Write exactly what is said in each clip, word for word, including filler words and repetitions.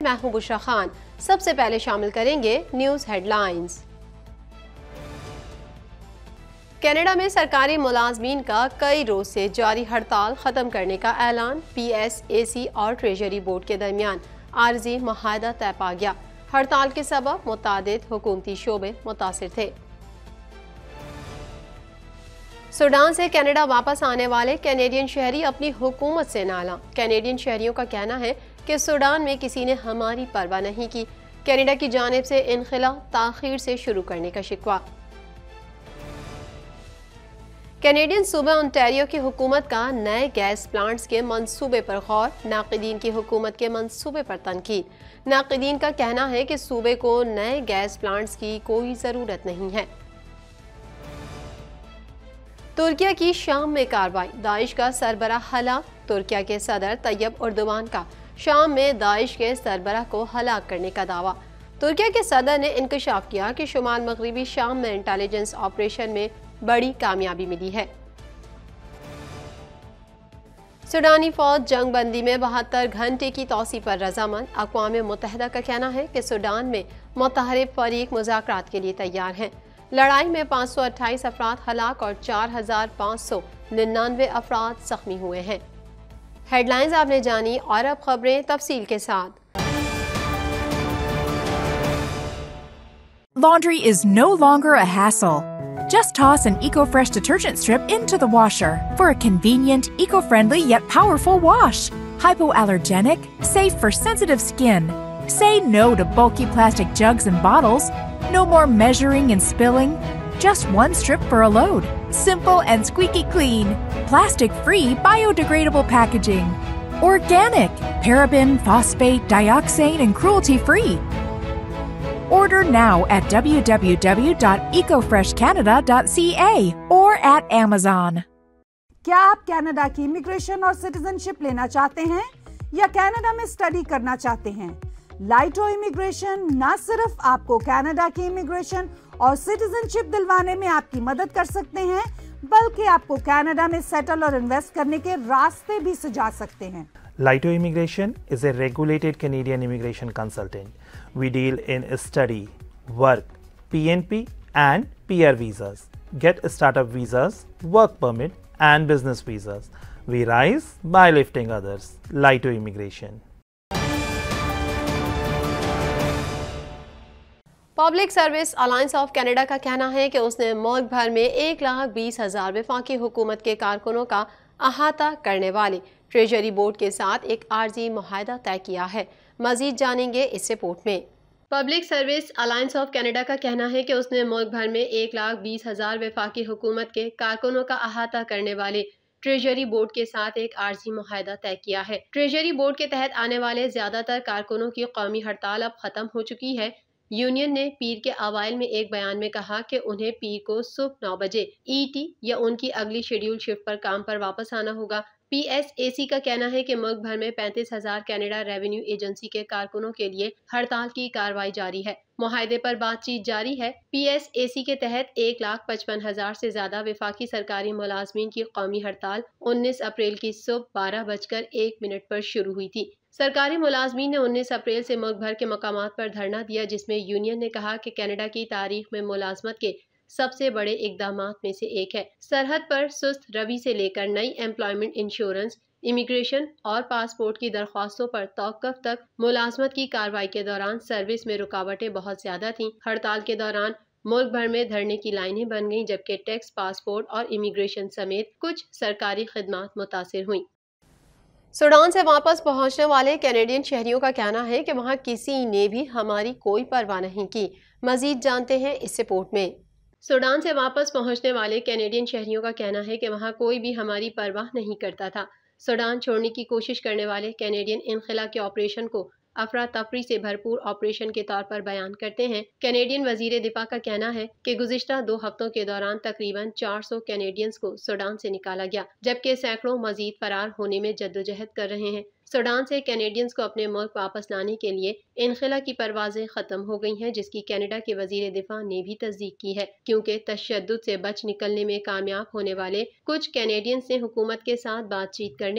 मैं हूं बुशरा खान। सबसे पहले शामिल करेंगे न्यूज हेडलाइंस। कनाडा में सरकारी मुलाजमीन का कई रोज से जारी हड़ताल खत्म करने का ऐलान। पी एस ए सी और ट्रेजरी बोर्ड के दरमियान आर्जी मुआहदा तय पा गया। हड़ताल के सबब मुतादिद हुकूमती शोबे मुतासिर थे। सूडान से कनाडा वापस आने वाले कैनेडियन शहरी अपनी हुकूमत से नाला। कैनेडियन शहरियों का कहना है कि सूडान में किसी ने हमारी परवाह नहीं की। कनाडा की जानिब से इनखिला ताखीर से शुरू करने का शिकवा। कैनेडियन सूबा ओंटारियो की हुकूमत का नए गैस प्लांट्स के मंसूबे पर गौर। नाक़िदीन की हुकूमत के मंसूबे पर तनकीद। नाक़िदीन का कहना है कि सूबे को नए गैस प्लांट्स की कोई ज़रूरत नहीं है। तुर्किया की शाम में कार्रवाई। दाइश का सरबराह हलाक। तुर्किया के सदर तैयब उर्दवान का शाम में दाइश के सरबराह को हलाक करने का दावा। तुर्किया के सदर ने इंकशाफ किया कि शुमाल मगरबी शाम में इंटेलिजेंस ऑपरेशन में बड़ी कामयाबी मिली है। सूडानी फौज जंग बंदी में बहत्तर घंटे की तोसी पर रजामंद। अक़वाम मुत्तहिदा का कहना है कि सूडान में मुतहरिब फरीक मुज़ाकरात के लिए तैयार हैं। लड़ाई में पाँच सौ अट्ठाईस अफराद हलाक और चार हजार पाँच सौ निन्यानवे अफराद जख्मी हुए हैं। हेडलाइंस आपने जानी और अब खबरें तफसील के साथ। Laundry is no longer a hassle. Just toss an EcoFresh detergent strip into the washer for a convenient, eco-friendly yet powerful wash. Hypoallergenic, safe for sensitive skin. Say no to bulky plastic jugs and bottles. No more measuring and spilling. Just one strip for a load. Simple and squeaky clean. Plastic-free, biodegradable packaging. Organic, paraben, phosphate, dioxane, and cruelty-free. Order now at w w w dot eco fresh canada dot c a or at Amazon. क्या आप Canada की immigration और citizenship लेना चाहते हैं या Canada में study करना चाहते हैं? लाइटो इमिग्रेशन न सिर्फ आपको कनाडा की इमिग्रेशन और सिटीजनशिप दिलवाने में आपकी मदद कर सकते हैं, बल्कि आपको कनाडा में सेटल और इन्वेस्ट करने के रास्ते भी सुझा सकते हैं। Laito Immigration is a regulated Canadian immigration consultant. We deal in study, work, P N P and P R visas. Get startup visas, work permit and business visas. We rise by lifting others. Laito Immigration. Public service alliance of Canada का कहना है कि उसने मुल्क भर में एक लाख बीस हजार वफाकी हुकूमत के कारकुनों का अहाता करने वाले ट्रेजरी बोर्ड के साथ एक आर्जी मुआहदा तय किया है। मजीद जानेंगे इस रिपोर्ट में। Public service alliance of Canada का कहना है कि उसने मुल्क भर में एक लाख बीस हजार वफाकी हुकूमत के कारकुनों का अहाता करने वाले ट्रेजरी बोर्ड के साथ एक आर्जी मुआहदा तय किया है। ट्रेजरी बोर्ड के तहत आने वाले ज्यादातर कारकुनों की कौमी हड़ताल अब खत्म हो चुकी है। यूनियन ने पीर के अवाइल में एक बयान में कहा कि उन्हें पीर को सुबह नौ बजे ई टी या उनकी अगली शेड्यूल शिफ्ट पर काम पर वापस आना होगा। पी एस ए सी का कहना है कि मुल्क भर में पैंतीस हजार कनाडा रेवेन्यू एजेंसी के कारकुनों के लिए हड़ताल की कार्रवाई जारी है। मुआहदे पर बातचीत जारी है। पी एस ए सी के तहत एक लाख पचपन हजार से ज्यादा विफाकी सरकारी मुलाजमीन की कौमी हड़ताल उन्नीस अप्रैल की सुबह बारह बजकर एक मिनट पर शुरू हुई थी। सरकारी मुलाजमीन ने उन्नीस अप्रैल से मुल्क भर के मकामात पर धरना दिया, जिसमें यूनियन ने कहा कि कनाडा की तारीख में मुलाजमत के सबसे बड़े इकदामात में से एक है। सरहद पर सुस्त रवि से लेकर नई एम्प्लॉयमेंट इंश्योरेंस, इमिग्रेशन और पासपोर्ट की दरख्वास्तों पर तौक़ुफ़ तक मुलाजमत की कार्रवाई के दौरान सर्विस में रुकावटें बहुत ज्यादा थीं। हड़ताल के दौरान मुल्क भर में धरने की लाइनें बन गईं, जबकि टैक्स, पासपोर्ट और इमिग्रेशन समेत कुछ सरकारी खिदमात मुतासिर हुई। सूडान से वापस पहुंचने वाले कैनेडियन शहरियों का कहना है कि वहां किसी ने भी हमारी कोई परवाह नहीं की। मजीद जानते हैं इस रिपोर्ट में। सूडान से वापस पहुंचने वाले कैनेडियन शहरियों का कहना है कि वहां कोई भी हमारी परवाह नहीं करता था। सूडान छोड़ने की कोशिश करने वाले कैनेडियन इनखिला के ऑपरेशन को अफरा तफरी से भरपूर ऑपरेशन के तौर पर बयान करते हैं। कैनेडियन वजीर दिफा का कहना है कि गुज़िश्ता दो हफ्तों के दौरान तकरीबन चार सौ कैनेडियंस को सूडान से निकाला गया, जबकि सैकड़ों मजीद फरार होने में जद्दोजहद कर रहे हैं। सूडान से कैनेडियंस को अपने मुल्क वापस लाने के लिए इनखिला की परवाजें खत्म हो गई हैं, जिसकी कनाडा के वजीर दिफा ने भी तस्दीक की है, क्योंकि तशद्दुद से बच निकलने में कामयाब होने वाले कुछ कैनेडियंस ने हुकूमत के साथ बातचीत करने में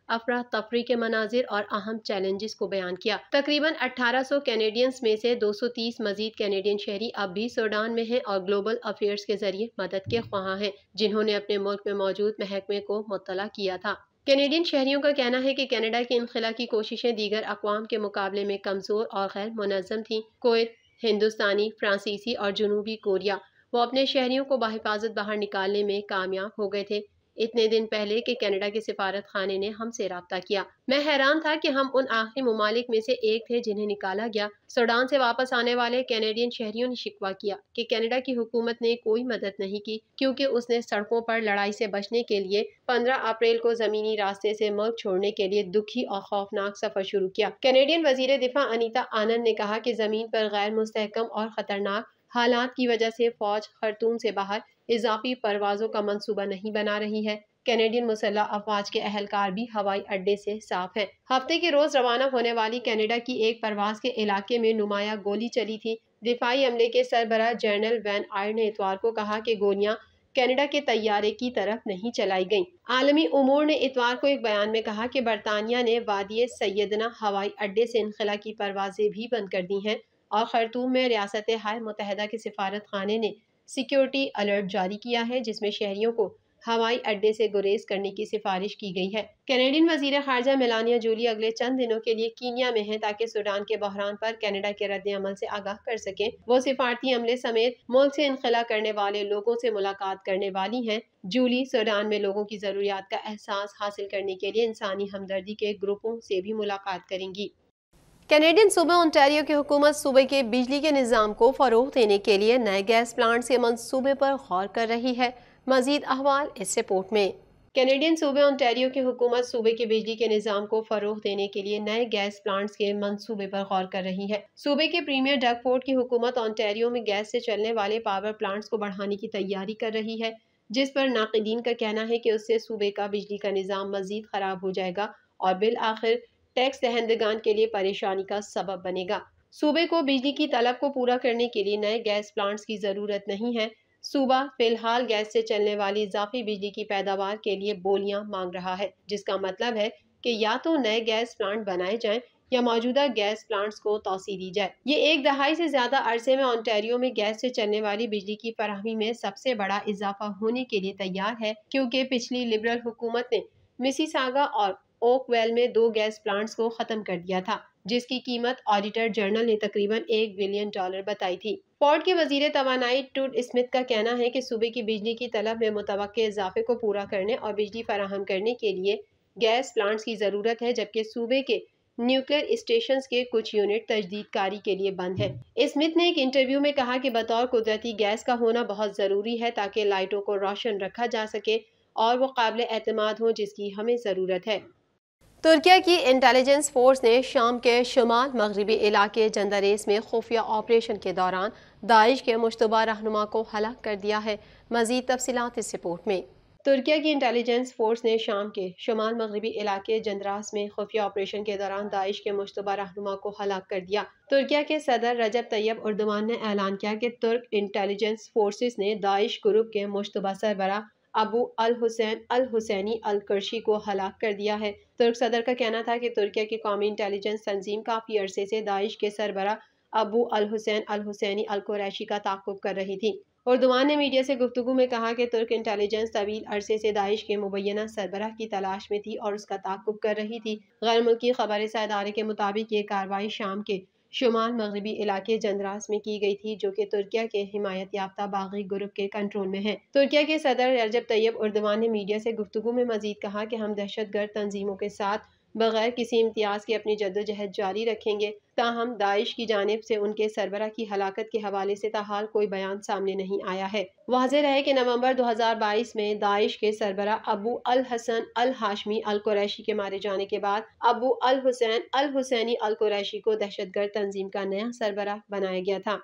अफरा तफरी के मनाजिर और अहम चैलेंजेस को बयान किया। तकरीबन अठारह सौ कैनेडियंस में से दो सौ तीस मजीद कैनेडियन शहरी अब भी सूडान में हैं और ग्लोबल अफेयर्स के जरिए मदद के ख्वाह हैं, जिन्होंने अपने मुल्क में मौजूद महकमे को मुत्तला किया था। कैनेडियन शहरियों का कहना है कि कनाडा की इनखला की कोशिशें दीगर अक़वाम के मुकाबले में कमजोर और गैर मुनज़्ज़म थीं। कुवैत, हिंदुस्तानी, फ्रांसीसी और जनूबी कोरिया वो अपने शहरियों को बाहिफाजत बाहर निकालने में कामयाब हो गए थे। इतने दिन पहले कि कनाडा के सिफारत खाने ने हमसे राब्ता किया। मैं हैरान था कि हम उन आखिरी ममालिक में से एक थे जिन्हें निकाला गया। सूडान से वापस आने वाले कैनेडियन शहरियों ने शिकवा किया कि कनाडा की हुकूमत ने कोई मदद नहीं की, क्योंकि उसने सड़कों पर लड़ाई से बचने के लिए पंद्रह अप्रैल को जमीनी रास्ते से मुल्क छोड़ने के लिए दुखी और खौफनाक सफर शुरू किया। कैनेडियन वजीर दिफा अनीता आनंद ने कहा कि जमीन पर गैर मुस्तहकम और खतरनाक हालात की वजह से फौज खर्तूम से बाहर इजाफी परवाजों का मंसूबा नहीं बना रही है। कैनेडियन मुसल्लह अफवाज के अहलकार भी हवाई अड्डे से साफ हैं। हफ्ते के रोज रवाना होने वाली कनाडा की एक परवाज के इलाके में नुमाया गोली चली थी। दिफाई अमले के सरबराह जनरल वैन आयर ने इतवार को कहा कि गोलियां कनाडा के तैयारे की तरफ नहीं चलाई गईं। आलमी उमूर ने इतवार को एक बयान में कहा कि बरतानिया ने वादी सैयदना हवाई अड्डे से इनखला की परवाजें भी बंद कर दी हैं और खर्तूम में रियासत हाय मुत्तहदा के सिफारत खाने ने सिक्योरिटी अलर्ट जारी किया है, जिसमें शहरियों को हवाई अड्डे से गुरेज करने की सिफारिश की गई है। कैनेडियन वजीर खारजा मेलानिया जूली अगले चंद दिनों के लिए कीनिया में हैं ताकि सूडान के बहरान पर कनाडा के रद्द अमल से आगाह कर सकें। वो सिफारती अमले समेत मुल्क से इनखला करने वाले लोगों से मुलाकात करने वाली हैं। जूली सूडान में लोगों की जरूरियात का एहसास हासिल करने के लिए इंसानी हमदर्दी के ग्रुपों से भी मुलाकात करेंगी। कैनेडियन सूबे ओंटारियो की हुकूमत सूबे के बिजली के निज़ाम को फरोग देने के लिए नए गैस प्लांट्स के मंसूबे पर गौर कर रही है। मजीद अहवाल इस रिपोर्ट में। कैनेडियन सूबे ओंटारियो की हुकूमत सूबे के बिजली के निज़ाम को फरोग देने के लिए नए गैस प्लांट्स के मंसूबे पर गौर कर रही है। सूबे के प्रीमियर डग फोर्ड की हुकूमत ओंटारियो में गैस से चलने वाले पावर प्लांट्स को बढ़ाने की तैयारी कर रही है, जिस पर नाक़िदीन का कहना है कि उससे सूबे का बिजली का निज़ाम मजीद खराब हो जाएगा और बिल आखिर टैक्स दहंदगान के लिए परेशानी का सबब बनेगा। सूबे को बिजली की तलब को पूरा करने के लिए नए गैस प्लांट्स की जरूरत नहीं है। सूबा फिलहाल गैस से चलने वाली इजाफी बिजली की पैदावार के लिए बोलियां मांग रहा है, जिसका मतलब है कि या तो नए गैस प्लांट बनाए जाएं या मौजूदा गैस प्लांट्स को तौसी दी जाए। ये एक दहाई से ज्यादा अरसे में ओंटारियो में गैस से चलने वाली बिजली की फराहमी में सबसे बड़ा इजाफा होने के लिए तैयार है, क्योंकि पिछली लिबरल हुकूमत ने मिसिसागा और ओकवेल में दो गैस प्लांट्स को खत्म कर दिया था, जिसकी कीमत ऑडिटर जनरल ने तकरीबन एक बिलियन डॉलर बताई थी। फोर्ड के वजीर तवानाई टूड स्मिथ का कहना है कि सूबे की बिजली की तलब में मुतवक्के इजाफे को पूरा करने और बिजली फराहम करने के लिए गैस प्लांट्स की जरूरत है, जबकि सूबे के न्यूक्लियर स्टेशन के कुछ यूनिट तजदीदकारी के लिए बंद है। स्मिथ ने एक इंटरव्यू में कहा कि बतौर कुदरती गैस का होना बहुत जरूरी है ताकि लाइटों को रोशन रखा जा सके और वो काबिल एतमाद हो, जिसकी हमें जरूरत है। तुर्किया की इंटेलिजेंस फोर्स ने शाम के शुमाल मगरबी इलाके जंदरेस में खुफिया ऑपरेशन के दौरान दाइश के मुश्तबा रहनुमा को हलाक कर दिया है। मजीद तफसीलात इस रिपोर्ट में। तुर्किया की इंटेलिजेंस फोर्स ने शाम के शुमाल मगरबी इलाके जंदरास में खुफिया ऑपरेशन के दौरान दाइश के मुश्तबा रहनुमा को हलाक कर दिया। तुर्किया के सदर रजब तैयब उर्दवान ने ऐलान किया कि तुर्क इंटेलिजेंस फोर्सेस ने दाइश ग्रुप के मुश्तबा सरबराह अबू अल हुसैन अल हुसैनी अल कुरशी को हलाक कर दिया है। तुर्क सदर का कहना था कि तुर्किया की कौमी इंटेलिजेंस तंजीम काफी अरसे से दाइश के सरबरा अबू अल हुसैन अल हुसैनी अल कुरैशी का ताक़ुब कर रही थी। उर्दवान ने मीडिया से गुफ्तगू में कहा कि तुर्क इंटेलिजेंस तवील अरसे से दाइश के मुबैना सरबराह की तलाश में थी और उसका ताक़ुब कर रही थी। गैर मुल्की खबर-ए-रसाई इदारे के मुताबिक ये कार्रवाई शाम के शुमाल मगरबी इलाके जंदरास में की गई थी, जो कि तुर्किया के हिमायत याफ्ता बागी ग्रुप के कंट्रोल में है। तुर्किया के सदर रजब तैयब उर्दवान ने मीडिया से गुफ्तगू में मजीद कहा कि हम दहशतगर्द तंजीमों के साथ बगैर किसी इम्तियाज की अपनी जद्दोजहद जारी रखेंगे। ताहम दाइश की जानिब से उनके सरबरा की हलाकत के हवाले से ताहाल कोई बयान सामने नहीं आया है। वाज़ेह रहे कि नवंबर दो हज़ार बाईस में दाइश के सरबरा अबू अल हसन अल हाशमी अल कुरैशी के मारे जाने के बाद अबू अल हुसैन अल हुसैनी अल कुरैशी को दहशतगर्द तंजीम का नया सरबरा बनाया गया था।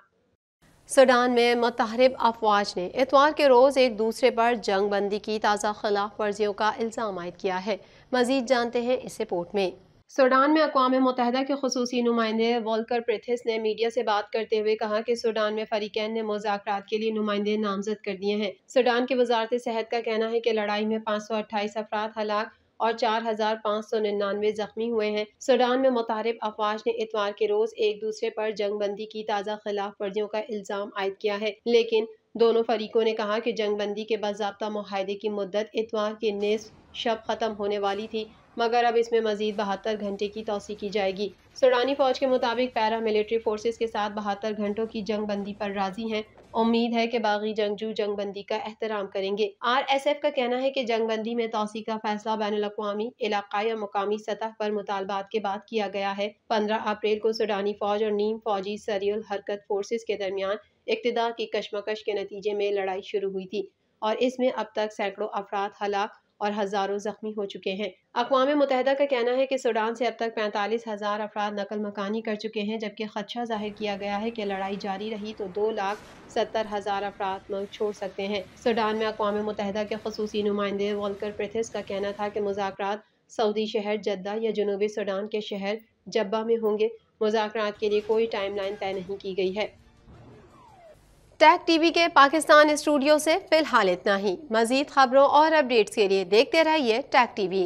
सूडान में मुतहरिब अफवाज ने इतवार के रोज़ एक दूसरे पर जंग बंदी की ताज़ा खिलाफ वर्जियों का इल्ज़ाम आयद किया है। मजीद जानते हैं इस रिपोर्ट में। सूडान में अक़वाम मुत्तहिदा के खुसूसी नुमाइंदे वोल्कर प्रेथिस ने मीडिया से बात करते हुए कहा कि सूडान में फरीकैन ने मुज़ाकरात के लिए नुमाइंदे नामजद कर दिए हैं। सूडान की वजारत सेहत का कहना है कि लड़ाई में पाँच सौ अट्ठाईस अफराद हलाक और चार हजार पाँच सौ निन्यानवे जख्मी हुए हैं। सूडान में मुतारिब अफवाज ने इतवार के रोज एक दूसरे पर जंगबंदी की ताज़ा खिलाफ वर्जियों का इल्जाम आयद किया है, लेकिन दोनों फरीकों ने कहा कि जंगबंदी के बाज़ाब्ता मुआहदे की मुद्दत इतवार की निस्फ शब खत्म होने वाली थी, मगर अब इसमें मजीद बहत्तर घंटे की तोसी की जाएगी। सूडानी फौज के मुताबिक पैरा मिलिट्री फोर्सेस के साथ बहत्तर घंटों की जंगबंदी पर राजी हैं। उम्मीद है कि बागी जंगजू जंगबंदी का एहतराम करेंगे। आर एस एफ का कहना है कि जंगबंदी में तोसी का फैसला बैनुल-अक़वामी, इलाकाई और मुकामी सतह पर मुतालबात के बाद किया गया है। पंद्रह अप्रैल को सूडानी फौज और नीम फौजी सरियुल हरकत फोर्सेस के दरमियान इक़्तिदार की कशमकश के नतीजे में लड़ाई शुरू हुई थी और इसमें अब तक सैकड़ों अफराद हलाक और हजारों जख्मी हो चुके हैं। अक़वाम मुत्तहिदा का कहना है कि सूडान से अब तक पैंतालीस हजार अफराद नकल मकानी कर चुके हैं, जबकि खदशा जाहिर किया गया है कि लड़ाई जारी रही तो दो लाख सत्तर हजार अफराद मुल्क छोड़ सकते हैं। सूडान में अक़वाम मुत्तहिदा के ख़ुसूसी नुमाइंदे वोल्कर प्रेथिस का कहना था कि मुज़ाकरात सऊदी शहर जद्दा या जनूबी सूडान के शहर जब्बा में होंगे। मुज़ाकरात के लिए कोई टाइम लाइन तय नहीं की गई है। टैग टीवी के पाकिस्तान स्टूडियो से फिलहाल इतना ही। मजीद खबरों और अपडेट्स के लिए देखते रहिए Tag TV.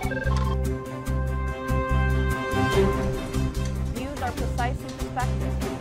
Views are precise and perspectives.